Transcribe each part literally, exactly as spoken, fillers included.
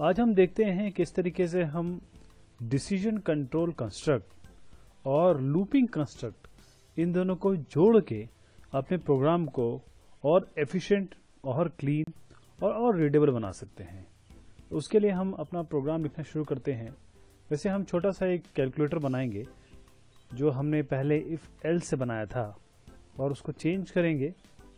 आज हम देखते हैं किस तरीके से हम डिसीजन कंट्रोल कंस्ट्रक्ट और लूपिंग कंस्ट्रक्ट इन दोनों को जोड़ के अपने प्रोग्राम को और एफिशिएंट और क्लीन और और रीडेबल बना सकते हैं। उसके लिए हम अपना प्रोग्राम लिखना शुरू करते हैं। वैसे हम छोटा सा एक कैलकुलेटर बनाएंगे जो हमने पहले इफ एल्स से बनाया था और उसको चेंज करेंगे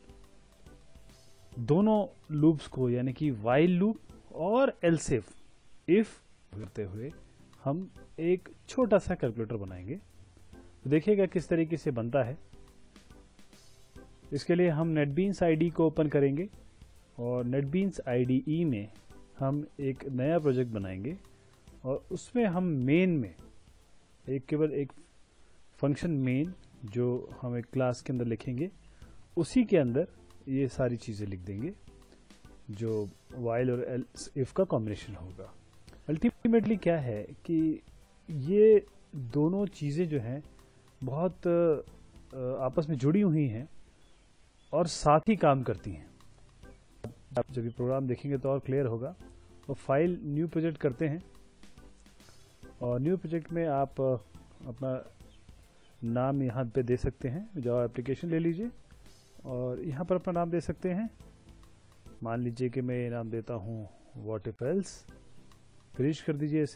दोनों लूप्स को, यानी कि व्हाइल लूप और एल्स इफ इफ करते हुए हम एक छोटा सा कैलकुलेटर बनाएंगे। तो देखिएगा किस तरीके से बनता है। इसके लिए हम नेटबीन्स आईडी को ओपन करेंगे और नेटबीन्स आईडीई में हम एक नया प्रोजेक्ट बनाएंगे और उसमें हम मेन में एक केवल एक फंक्शन मेन जो हम एक क्लास के अंदर लिखेंगे, उसी के अंदर ये सारी चीज़ें लिख देंगे जो व्हाइल और एल्स इफ का कॉम्बिनेशन होगा। अल्टीमेटली क्या है कि ये दोनों चीज़ें जो हैं बहुत आपस में जुड़ी हुई हैं और साथ ही काम करती हैं। आप जब ये प्रोग्राम देखेंगे तो और क्लियर होगा। तो फाइल न्यू प्रोजेक्ट करते हैं और न्यू प्रोजेक्ट में आप अपना नाम यहाँ पे दे सकते हैं। जावा एप्लीकेशन ले लीजिए और यहाँ पर अपना नाम दे सकते हैं। मान लीजिए कि मैं ये नाम देता हूँ व्हाट इफ एल्स। फिनिश कर दीजिए इसे।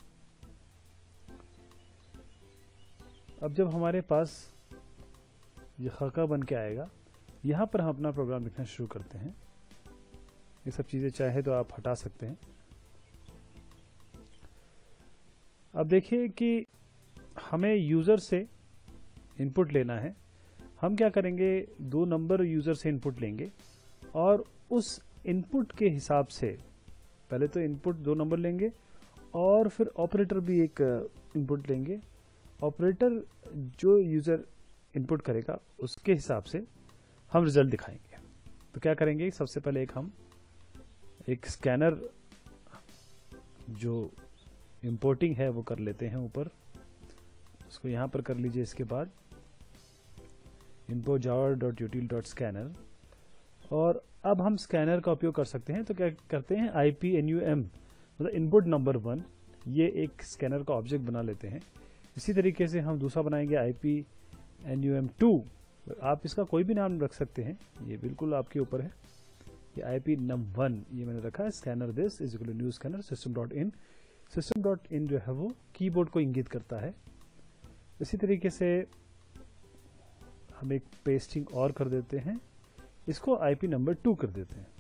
अब जब हमारे पास ये खाका बन के आएगा, यहाँ पर हम अपना प्रोग्राम लिखना शुरू करते हैं। ये सब चीज़ें चाहे तो आप हटा सकते हैं। अब देखिए कि हमें यूज़र से इनपुट लेना है। हम क्या करेंगे, दो नंबर यूज़र से इनपुट लेंगे और उस इनपुट के हिसाब से पहले तो इनपुट दो नंबर लेंगे और फिर ऑपरेटर भी एक इनपुट लेंगे। ऑपरेटर जो यूज़र इनपुट करेगा उसके हिसाब से हम रिजल्ट दिखाएंगे। तो क्या करेंगे, सबसे पहले एक हम एक स्कैनर जो इंपोर्टिंग है वो कर लेते हैं ऊपर। उसको यहाँ पर कर लीजिए। इसके बाद import java dot util dot scanner और अब हम स्कैनर का उपयोग कर सकते हैं। तो क्या करते हैं, I P N U M मतलब इनपुट नंबर वन, ये एक स्कैनर का ऑब्जेक्ट बना लेते हैं। इसी तरीके से हम दूसरा बनाएंगे I P N U M two. आप इसका कोई भी नाम रख सकते हैं, ये बिल्कुल आपके ऊपर है। ये आई पी नम वन ये मैंने रखा है। Scanner this is equal to new scanner system dot in. System dot in जो है वो कीबोर्ड को इंगित करता है। इसी तरीके से हम एक पेस्टिंग और कर देते हैं, इसको आईपी नंबर टू कर देते हैं।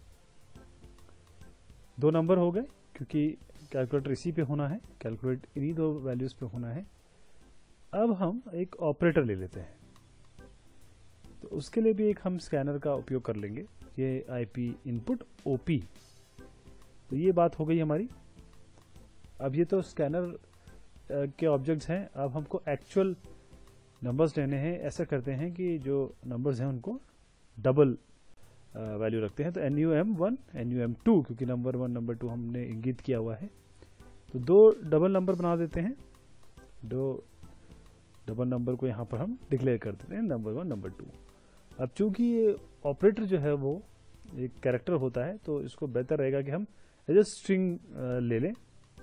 दो नंबर हो गए क्योंकि कैलकुलेटर इसी पे होना है, कैलकुलेट इन्हीं दो वैल्यूज पे होना है। अब हम एक ऑपरेटर ले लेते हैं। तो उसके लिए भी एक हम स्कैनर का उपयोग कर लेंगे। ये आईपी इनपुट ओपी। तो ये बात हो गई हमारी। अब ये तो स्कैनर के ऑब्जेक्ट्स हैं। अब हमको एक्चुअल नंबर्स लेने हैं। ऐसा करते हैं कि जो नंबर्स हैं उनको डबल वैल्यू रखते हैं। तो N U M one N U M two, क्योंकि नंबर वन नंबर टू हमने इंगित किया हुआ है। तो दो डबल नंबर बना देते हैं। दो डबल नंबर को यहाँ पर हम डिक्लेयर कर देते हैं, नंबर वन नंबर टू। अब चूंकि ये ऑपरेटर जो है वो एक कैरेक्टर होता है तो इसको बेहतर रहेगा कि हम एज ए स्ट्रिंग ले लें।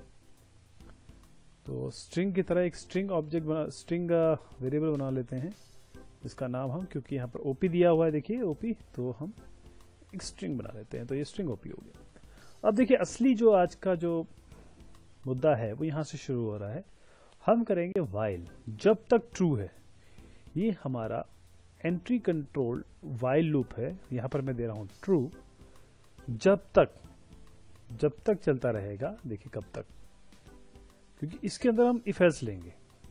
तो स्ट्रिंग की तरह एक स्ट्रिंग ऑब्जेक्ट बना स्ट्रिंग वेरिएबल बना लेते हैं, इसका नाम हम, क्योंकि यहाँ पर ओपी दिया हुआ है, देखिए ओपी, तो हम एक स्ट्रिंग बना लेते हैं। तो ये स्ट्रिंग ओपी हो गया। अब देखिए असली जो आज का जो मुद्दा है वो यहाँ से शुरू हो रहा है। हम करेंगे व्हाइल जब तक ट्रू है। ये हमारा एंट्री कंट्रोल व्हाइल लूप है। यहाँ पर मैं दे रहा हूँ ट्रू। जब तक जब तक चलता रहेगा। देखिए कब तक, क्योंकि इसके अंदर हम इफ एल्स लेंगे।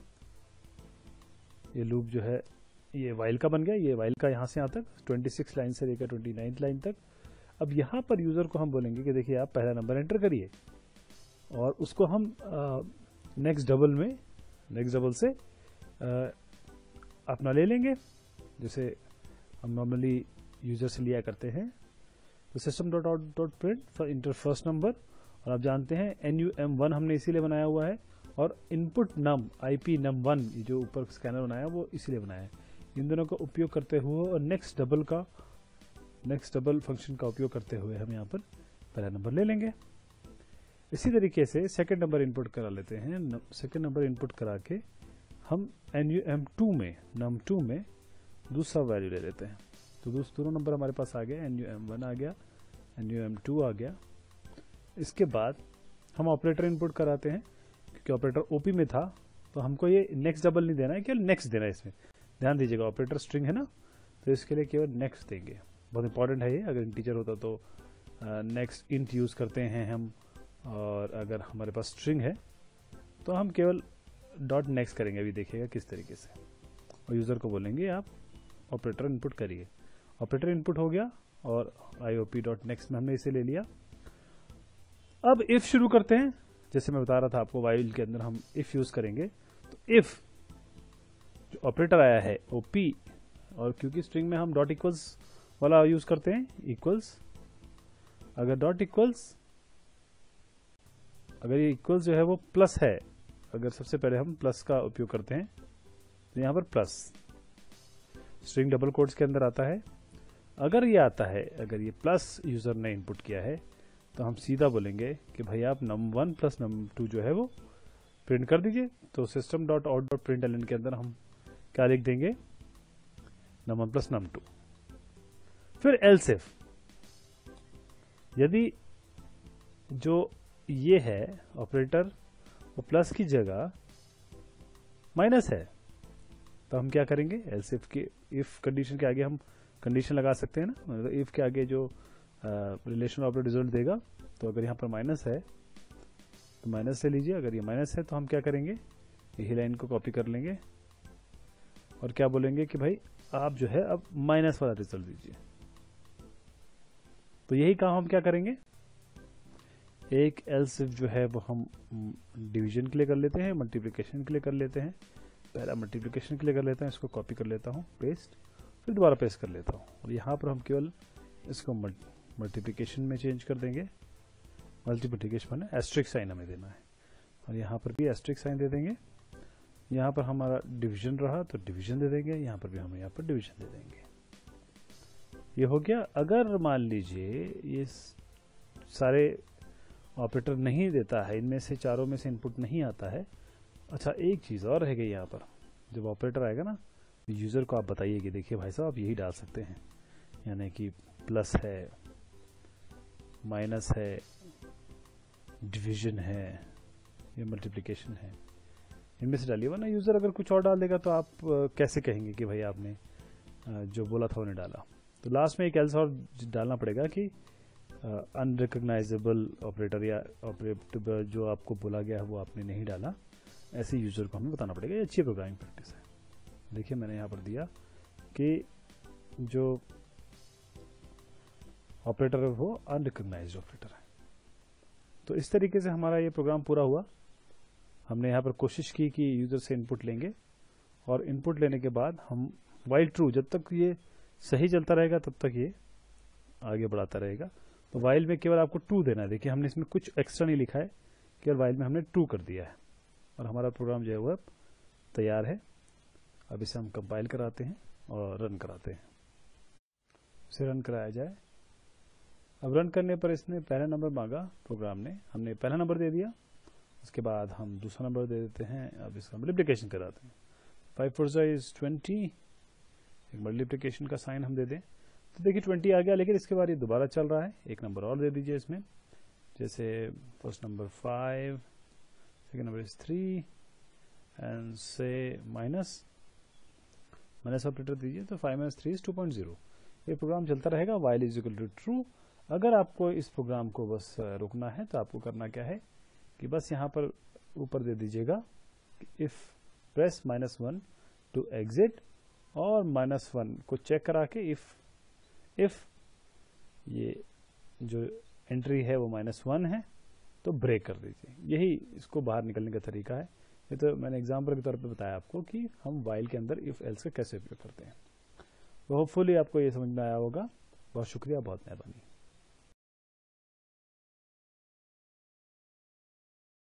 ये लूप जो है ये व्हाइल का बन गया। ये व्हाइल का यहाँ से यहाँ तक छब्बीस लाइन से लेकर उनतीस लाइन तक। अब यहाँ पर यूजर को हम बोलेंगे कि देखिए आप पहला नंबर एंटर करिए और उसको हम नेक्स्ट डबल में नेक्स्ट डबल से आ, अपना ले लेंगे, जैसे हम नॉर्मली यूजर से लिया करते हैं। तो system dot out dot print for enter first number. और आप जानते हैं एन यू एम वन हमने इसीलिए बनाया हुआ है और input num I P num one जो ऊपर स्कैनर बनाया वो इसीलिए बनाया है। इन दोनों का उपयोग करते हुए और नेक्स्ट डबल का नेक्स्ट डबल फंक्शन का उपयोग करते हुए हम यहाँ पर पहला नंबर ले लेंगे। इसी तरीके से सेकंड नंबर इनपुट करा लेते हैं। सेकंड नंबर इनपुट करा के हम एन यू एम टू में नम टू में दूसरा वैल्यू ले लेते हैं। तो दोनों नंबर हमारे पास आ गया, एन यू एम वन आ गया, एन यू एम टू आ गया। इसके बाद हम ऑपरेटर इनपुट कराते हैं, क्योंकि ऑपरेटर ओपी में था तो हमको ये नेक्स्ट डबल नहीं देना है, केवल नेक्स्ट देना है। इसमें ध्यान दीजिएगा, ऑपरेटर स्ट्रिंग है ना, तो इसके लिए केवल नेक्स्ट देंगे। बहुत इंपॉर्टेंट है ये। अगर इंटीजर होता तो नेक्स्ट इंट यूज करते हैं हम, और अगर हमारे पास स्ट्रिंग है तो हम केवल डॉट नेक्स्ट करेंगे। अभी देखिएगा किस तरीके से, और यूजर को बोलेंगे आप ऑपरेटर इनपुट करिए। ऑपरेटर इनपुट हो गया और आईओपी डॉट नेक्स्ट में हमने इसे ले लिया। अब इफ शुरू करते हैं। जैसे मैं बता रहा था आपको, वाइल के अंदर हम इफ यूज करेंगे। तो इफ जो ऑपरेटर आया है ओपी, और क्योंकि स्ट्रिंग में हम डॉट इक्वल्स वाला यूज करते हैं, इक्वल्स, अगर डॉट इक्वल्स, अगर ये इक्वल्स जो है वो प्लस है, अगर सबसे पहले हम प्लस का उपयोग करते हैं तो यहां पर प्लस स्ट्रिंग डबल कोट्स के अंदर आता है। अगर ये आता है, अगर ये प्लस यूजर ने इनपुट किया है, तो हम सीधा बोलेंगे कि भाई आप num one plus num two जो है वो प्रिंट कर दीजिए। तो system dot out dot print L के अंदर हम क्या लिख देंगे, num one plus num two. फिर एल्स इफ, यदि जो ये है ऑपरेटर वो प्लस की जगह माइनस है, तो हम क्या करेंगे, एल्स इफ के इफ कंडीशन के आगे हम कंडीशन लगा सकते हैं ना, मतलब इफ के आगे जो रिलेशन ऑपरेटर रिजल्ट देगा। तो अगर यहाँ पर माइनस है तो माइनस से लीजिए, अगर ये माइनस है तो हम क्या करेंगे, यही लाइन को कॉपी कर लेंगे और क्या बोलेंगे कि भाई आप जो है अब माइनस वाला रिजल्ट दीजिए। तो यही काम हम क्या करेंगे, एक एल्स इफ जो है वो हम डिवीजन के लिए कर लेते हैं, मल्टीप्लिकेशन के लिए कर लेते हैं। पहला मल्टीप्लिकेशन के लिए कर लेते हैं, इसको कॉपी कर लेता हूँ, पेस्ट, फिर दोबारा पेस्ट कर लेता हूँ। और यहाँ पर हम केवल इसको मल्टीप्लिकेशन में चेंज कर देंगे। मल्टीप्लिकेशन माने एस्ट्रिक साइन हमें देना है, और यहाँ पर भी एस्ट्रिक साइन दे देंगे। यहाँ पर हमारा डिवीजन रहा तो डिवीजन दे देंगे, यहाँ पर भी हम यहाँ पर डिवीजन दे देंगे। ये हो गया। अगर मान लीजिए ये सारे ऑपरेटर नहीं देता है, इनमें से चारों में से इनपुट नहीं आता है। अच्छा, एक चीज और रह गई यहाँ पर, जब ऑपरेटर आएगा ना, यूजर को आप बताइए कि देखिए भाई साहब आप यही डाल सकते हैं, यानी कि प्लस है, माइनस है, डिवीजन है, ये मल्टीप्लिकेशन है, इनमें से डालिए। वरना यूजर अगर कुछ और डाल देगा तो आप कैसे कहेंगे कि भाई आपने जो बोला था उन्हें डाला। तो लास्ट में एक एल्स और डालना पड़ेगा कि अनरिकग्नाइजेबल ऑपरेटर या ऑपरेटर जो आपको बोला गया है वो आपने नहीं डाला, ऐसे यूजर को हमें बताना पड़ेगा। ये अच्छी प्रोग्रामिंग प्रैक्टिस है। देखिए मैंने यहाँ पर दिया कि जो ऑपरेटर है वो अनरिकग्नाइज्ड ऑपरेटर है। तो इस तरीके से हमारा ये प्रोग्राम पूरा हुआ। हमने यहाँ पर कोशिश की कि यूजर से इनपुट लेंगे, और इनपुट लेने के बाद हम वाइल ट्रू, जब तक ये सही चलता रहेगा तब तक ये आगे बढ़ाता रहेगा। तो वाइल में केवल आपको टू देना है। देखिए हमने इसमें कुछ एक्स्ट्रा नहीं लिखा है, केवल वाइल में हमने टू कर दिया है, और हमारा प्रोग्राम जो है वो तैयार है। अब इसे हम कंपाइल कराते हैं और रन कराते हैं। इसे रन कराया जाए। अब रन करने पर इसने पहला नंबर मांगा, प्रोग्राम ने, हमने पहला नंबर दे दिया। उसके बाद हम दूसरा नंबर दे देते हैं। अब इसका मल्टीप्लिकेशन कराते हैं। फाइव फोर ज़ा इज ट्वेंटी, एक मल्टीप्लिकेशन का साइन हम दे दें तो देखिए ट्वेंटी आ गया। लेकिन इसके बाद ये दोबारा चल रहा है, एक नंबर और दे दीजिए इसमें। जैसे first number five, second number is three, and से माइनस माइनस ऑपरेटर दीजिए। तो five minus three is two point zero. ये प्रोग्राम चलता रहेगा while is equal to true. अगर आपको इस प्रोग्राम को बस रुकना है तो आपको करना क्या है कि बस यहाँ पर ऊपर दे दीजिएगा if press minus one to exit, और माइनस वन को चेक करा के इफ इफ ये जो एंट्री है वो माइनस वन है तो ब्रेक कर दीजिए। यही इसको बाहर निकलने का तरीका है। ये तो मैंने एग्जाम्पल के तौर पे बताया आपको कि हम वाइल के अंदर इफ एल्स का कैसे उपयोग करते हैं। तो होपफुली आपको ये समझ में आया होगा। बहुत शुक्रिया, बहुत मेहरबानी।